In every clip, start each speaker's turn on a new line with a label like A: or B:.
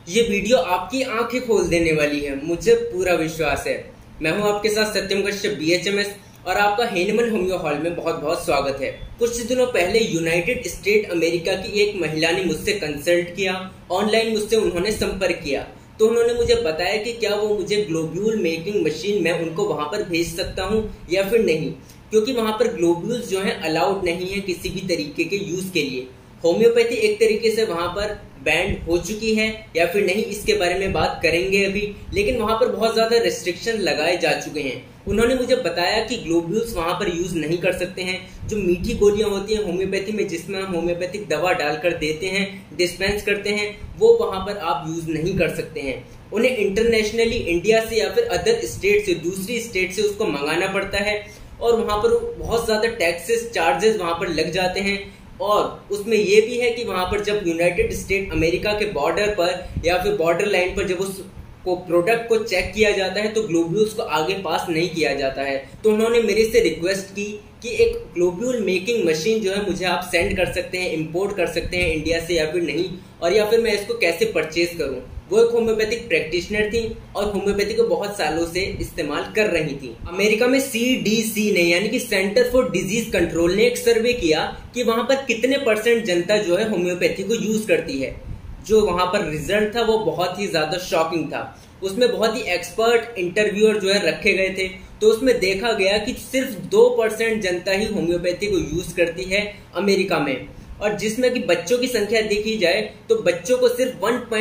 A: ये वीडियो आपकी आंखें खोल देने वाली है, मुझे पूरा विश्वास है। मैं हूं आपके साथ सत्यम कश्यप BHMS और आपका हेनमन होम्यो हॉल में बहुत बहुत स्वागत है। कुछ दिनों पहले यूनाइटेड स्टेट अमेरिका की एक महिला ने मुझसे कंसल्ट किया, ऑनलाइन मुझसे उन्होंने संपर्क किया। तो उन्होंने मुझे बताया कि क्या वो मुझे ग्लोब्यूल मेकिंग मशीन मैं उनको वहां पर भेज सकता हूं या फिर नहीं, क्योंकि वहां पर ग्लोब्यूल्स जो है अलाउड नहीं है किसी भी तरीके के यूज के लिए। होम्योपैथी एक तरीके से वहां पर बैंड हो चुकी है या फिर नहीं, इसके बारे में बात करेंगे अभी। लेकिन वहां पर बहुत ज्यादा रेस्ट्रिक्शन लगाए जा चुके हैं। उन्होंने मुझे बताया कि ग्लोब्यूल्स वहां पर यूज नहीं कर सकते हैं। जो मीठी गोलियां होती हैं होम्योपैथी में, जिसमें हम होम्योपैथिक दवा डालकर देते हैं, डिस्पेंस करते हैं, वो वहां पर आप यूज नहीं कर सकते हैं। उन्हें इंटरनेशनली इंडिया से या फिर अदर स्टेट से, दूसरी स्टेट से उसको मंगाना पड़ता है और वहां पर बहुत ज्यादा टैक्सेस चार्जेस वहां पर लग जाते हैं। और उसमें यह भी है कि वहां पर जब यूनाइटेड स्टेट अमेरिका के बॉर्डर पर या फिर बॉर्डर लाइन पर जब उसको प्रोडक्ट को चेक किया जाता है तो ग्लोब्यूल्स को आगे पास नहीं किया जाता है। तो उन्होंने मेरे से रिक्वेस्ट की कि एक ग्लोब्यूल मेकिंग मशीन जो है मुझे आप सेंड कर सकते हैं, इंपोर्ट कर सकते हैं इंडिया से या फिर नहीं, और या फिर मैं इसको कैसे परचेज करूं। वो एक होम्योपैथिक प्रैक्टिशनर थी और होम्योपैथी को बहुत सालों से इस्तेमाल कर रही थी। अमेरिका में CDC ने, यानी कि सेंटर फॉर डिजीज कंट्रोल ने एक सर्वे किया कि वहां पर कितने % जनता जो है होम्योपैथी को यूज करती है। जो वहां पर रिजल्ट था वो बहुत ही ज्यादा शॉकिंग था। उसमें बहुत ही एक्सपर्ट इंटरव्यूअर जो है रखे गए थे। तो उसमें देखा गया कि सिर्फ 2% जनता ही होम्योपैथी को यूज करती है अमेरिका में, और जिसमें कि बच्चों की संख्या देखी जाए तो बच्चों को सिर्फ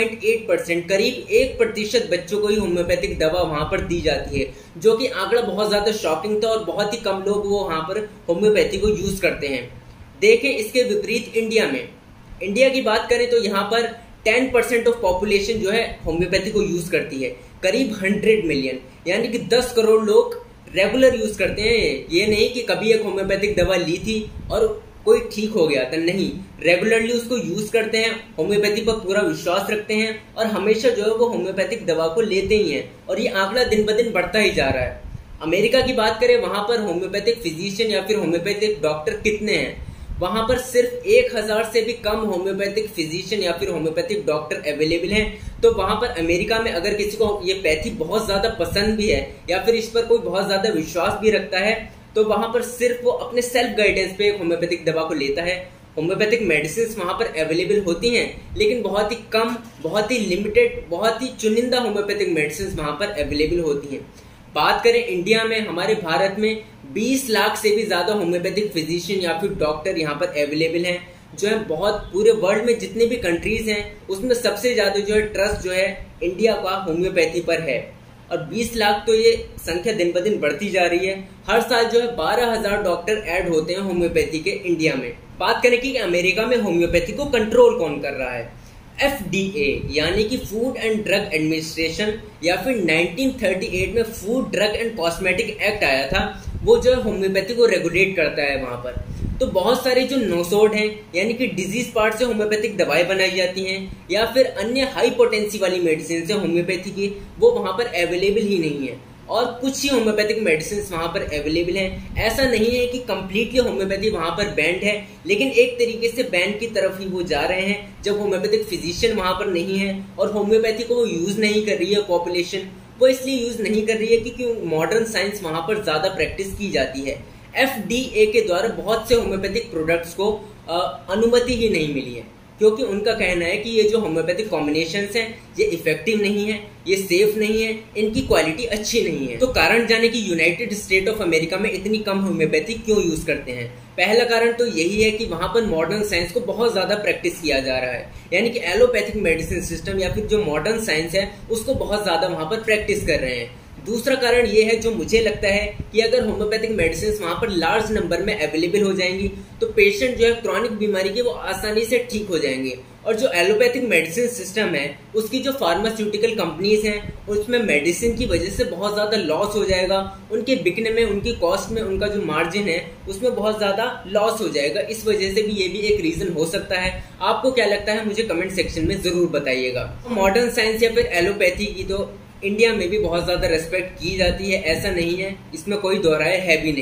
A: 1.8%, करीब 1% बच्चों को ही होम्योपैथिक दवा वहां पर दी जाती है, जो कि आंकड़ा बहुत ज्यादा शॉकिंग था और बहुत ही कम लोग वो वहां पर होम्योपैथी को यूज करते हैं। देखें इसके विपरीत इंडिया में, इंडिया की बात करें तो यहाँ पर 10% ऑफ पॉपुलेशन जो है होम्योपैथी को यूज करती है, करीब 100 मिलियन, यानी कि 10 करोड़ लोग रेगुलर यूज करते हैं। ये नहीं कि कभी एक होम्योपैथिक दवा ली थी और कोई ठीक हो गया था, नहीं, रेगुलरली उसको यूज करते हैं, होम्योपैथी पर पूरा विश्वास रखते हैं और हमेशा जो है वो होम्योपैथिक दवा को लेते ही हैं, और ये आंकड़ा दिन ब दिन बढ़ता ही जा रहा है। अमेरिका की बात करें, वहां पर होम्योपैथिक फिजिशियन या फिर होम्योपैथिक डॉक्टर कितने हैं? वहां पर सिर्फ 1000 से भी कम होम्योपैथिक फिजिशियन या फिर होम्योपैथिक डॉक्टर अवेलेबल हैं। तो वहां पर अमेरिका में अगर किसी को ये पैथी बहुत ज्यादा पसंद भी है या फिर इस पर कोई बहुत ज्यादा विश्वास भी रखता है, तो वहां पर सिर्फ वो अपने सेल्फ गाइडेंस पे एक होम्योपैथिक दवा को लेता है। होम्योपैथिक मेडिसिन वहां पर अवेलेबल होती हैं, लेकिन बहुत ही कम, बहुत ही लिमिटेड, बहुत ही चुनिंदा होम्योपैथिक मेडिसिन वहां पर अवेलेबल होती हैं। बात करें इंडिया में, हमारे भारत में 20 लाख से भी ज्यादा होम्योपैथिक फिजिशियन या फिर डॉक्टर यहाँ पर अवेलेबल हैं, जो है बहुत पूरे वर्ल्ड में जितने भी कंट्रीज हैं उसमें सबसे ज्यादा जो है ट्रस्ट जो है इंडिया का होम्योपैथी पर है। और 20 लाख तो ये संख्या दिन ब दिन बढ़ती जा रही है। हर साल जो है 12,000 डॉक्टर ऐड होते हैं होम्योपैथी के इंडिया में। बात करें कि अमेरिका में होम्योपैथी को कंट्रोल कौन कर रहा है? FDA यानी कि फूड एंड ड्रग एडमिनिस्ट्रेशन, या फिर 1938 में food drug and cosmetic act आया था, वो जो है होम्योपैथी को रेगुलेट करता है वहां पर। तो बहुत सारे जो नोसोड हैं, यानी कि डिजीज पार्ट से होम्योपैथिक दवाएं बनाई जाती हैं या फिर अन्य हाई पोटेंसी वाली मेडिसिन से होम्योपैथी की, वो वहां पर अवेलेबल ही नहीं है। और कुछ ही होम्योपैथिक मेडिसिन वहां पर अवेलेबल हैं। ऐसा नहीं है कि कंप्लीटली होम्योपैथी वहां पर बैंड है, लेकिन एक तरीके से बैंड की तरफ ही वो जा रहे हैं। जब होम्योपैथिक फिजिशियन वहां पर नहीं है और होम्योपैथी को वो यूज नहीं कर रही है पॉपुलेशन, वो इसलिए यूज नहीं कर रही है क्योंकि मॉडर्न साइंस वहां पर ज्यादा प्रैक्टिस की जाती है। FDA के द्वारा बहुत से होम्योपैथिक प्रोडक्ट्स को अनुमति ही नहीं मिली है, क्योंकि उनका कहना है कि ये जो होम्योपैथिक कॉम्बिनेशंस हैं ये इफेक्टिव नहीं है, ये सेफ नहीं है, इनकी क्वालिटी अच्छी नहीं है। तो कारण जाने कि यूनाइटेड स्टेट ऑफ अमेरिका में इतनी कम होम्योपैथी क्यों यूज करते हैं। पहला कारण तो यही है कि वहां पर मॉडर्न साइंस को बहुत ज्यादा प्रैक्टिस किया जा रहा है, यानी कि एलोपैथिक मेडिसिन सिस्टम या फिर जो मॉडर्न साइंस है उसको बहुत ज्यादा वहां पर प्रैक्टिस कर रहे हैं। दूसरा कारण ये है, जो मुझे लगता है, कि अगर होम्योपैथिक मेडिसिन वहां पर लार्ज नंबर में अवेलेबल हो जाएंगी तो पेशेंट जो है क्रॉनिक बीमारी के वो आसानी से ठीक हो जाएंगे। और जो एलोपैथिक मेडिसिन सिस्टम है उसकी जो फार्मास्यूटिकल कंपनीज हैं उसमें मेडिसिन की वजह से बहुत ज्यादा लॉस हो जाएगा, उनके बिकने में, उनकी कॉस्ट में, उनका जो मार्जिन है उसमें बहुत ज्यादा लॉस हो जाएगा। इस वजह से भी ये भी एक रीजन हो सकता है। आपको क्या लगता है मुझे कमेंट सेक्शन में जरूर बताइएगा। मॉडर्न साइंस या फिर एलोपैथी की तो इंडिया में भी बहुत ज्यादा रेस्पेक्ट की जाती है, ऐसा नहीं है, इसमें कोई दोहराए है भी नहीं।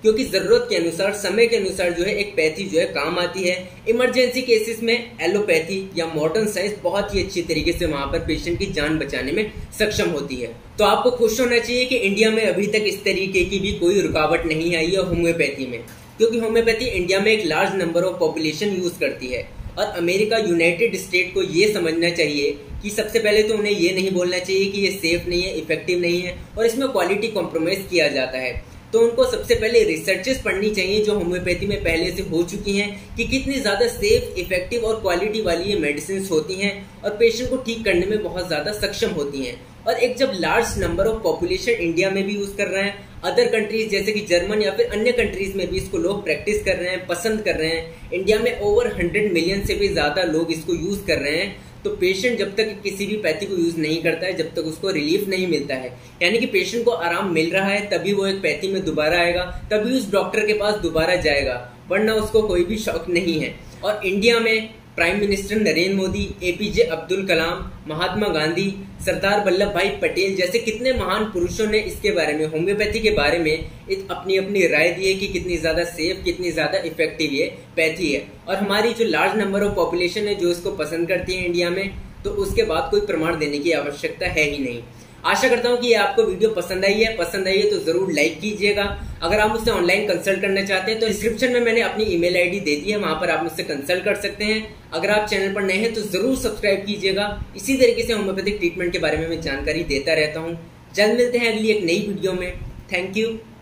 A: क्योंकि जरूरत के अनुसार, समय के अनुसार जो है एक पैथी जो है काम आती है। इमरजेंसी केसेस में एलोपैथी या मॉडर्न साइंस बहुत ही अच्छी तरीके से वहां पर पेशेंट की जान बचाने में सक्षम होती है। तो आपको खुश होना चाहिए कि इंडिया में अभी तक इस तरीके की भी कोई रुकावट नहीं आई है होम्योपैथी में, क्योंकि होम्योपैथी इंडिया में एक large number of population use करती है। और अमेरिका, यूनाइटेड स्टेट को ये समझना चाहिए कि सबसे पहले तो उन्हें ये नहीं बोलना चाहिए कि ये सेफ नहीं है, इफेक्टिव नहीं है और इसमें क्वालिटी कॉम्प्रोमाइज किया जाता है। तो उनको सबसे पहले रिसर्चेस पढ़नी चाहिए जो होम्योपैथी में पहले से हो चुकी हैं कि कितनी ज़्यादा सेफ, इफेक्टिव और क्वालिटी वाली ये मेडिसिन होती हैं और पेशेंट को ठीक करने में बहुत ज़्यादा सक्षम होती हैं। और एक जब large number of population India में भी यूज़ कर रहे हैं, अदर कंट्रीज जैसे कि जर्मन या फिर अन्य कंट्रीज में भी इसको लोग प्रैक्टिस कर रहे हैं, पसंद कर रहे हैं, इंडिया में ओवर 100 मिलियन से भी ज़्यादा लोग इसको यूज़ कर रहे हैं, तो पेशेंट जब तक किसी भी पैथी को यूज नहीं करता है, जब तक उसको रिलीफ नहीं मिलता है, यानी कि पेशेंट को आराम मिल रहा है, तभी वो एक पैथी में दोबारा आएगा, तभी उस डॉक्टर के पास दोबारा जाएगा, वरना उसको कोई भी शौक नहीं है। और इंडिया में प्राइम मिनिस्टर नरेंद्र मोदी, एपीजे अब्दुल कलाम, महात्मा गांधी, सरदार वल्लभ भाई पटेल जैसे कितने महान पुरुषों ने इसके बारे में, होम्योपैथी के बारे में अपनी अपनी राय दी है कि कितनी ज्यादा सेफ, कितनी ज्यादा इफेक्टिव ये पैथी है। और हमारी जो लार्ज नंबर ऑफ पॉपुलेशन है जो इसको पसंद करती है इंडिया में, तो उसके बाद कोई प्रमाण देने की आवश्यकता है ही नहीं। आशा करता हूं कि ये आपको वीडियो पसंद आई है तो जरूर लाइक कीजिएगा। अगर आप मुझसे ऑनलाइन कंसल्ट करना चाहते हैं तो डिस्क्रिप्शन में मैंने अपनी ईमेल आईडी दे दी है, वहां पर आप मुझसे कंसल्ट कर सकते हैं। अगर आप चैनल पर नए हैं तो जरूर सब्सक्राइब कीजिएगा। इसी तरीके से होम्योपैथिक ट्रीटमेंट के बारे में मैं जानकारी देता रहता हूँ। जल्द मिलते हैं अगली एक नई वीडियो में। Thank you.